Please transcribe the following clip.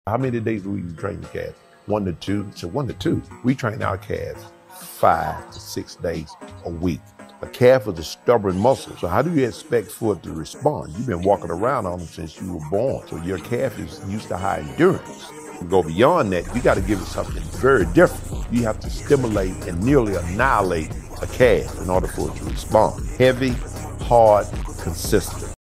How many days do we train the calves? 1 to 2. So 1 to 2. We train our calves 5 to 6 days a week. A calf is a stubborn muscle. So how do you expect for it to respond? You've been walking around on them since you were born. So your calf is used to high endurance. You go beyond that, you got to give it something very different. You have to stimulate and nearly annihilate a calf in order for it to respond. Heavy, hard, consistent.